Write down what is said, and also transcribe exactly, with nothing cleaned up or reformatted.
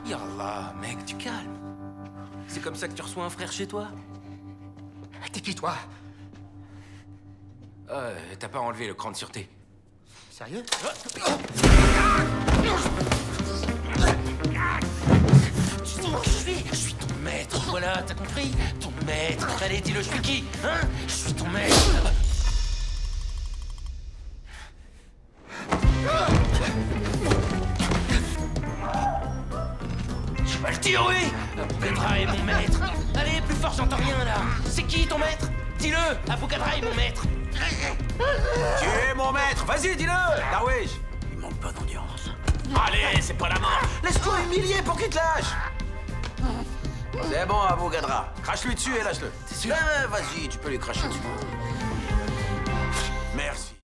Yallah, mec, tu calmes. C'est comme ça que tu reçois un frère chez toi? T'es qui, toi? Euh, t'as pas enlevé le cran de sûreté. Sérieux? Tu sais qui je suis? Je suis ton maître, voilà, t'as compris? Ton maître. Allez, dis-le, je suis qui? Hein? Je suis ton maître. Je vais le dire, oui! Aboukadra est mon maître. Allez, plus fort, j'entends rien, là. C'est qui, ton maître? Dis-le, Aboukadra est mon maître. Tu es mon maître, vas-y, dis-le, Darwish. Il manque pas d'audience. Allez, c'est pas la mort. Laisse-toi humilier pour qu'il te lâche. C'est bon, Aboukadra. Crache-lui dessus et lâche-le. T'es sûr? Ouais, vas-y, tu peux lui cracher dessus. Merci.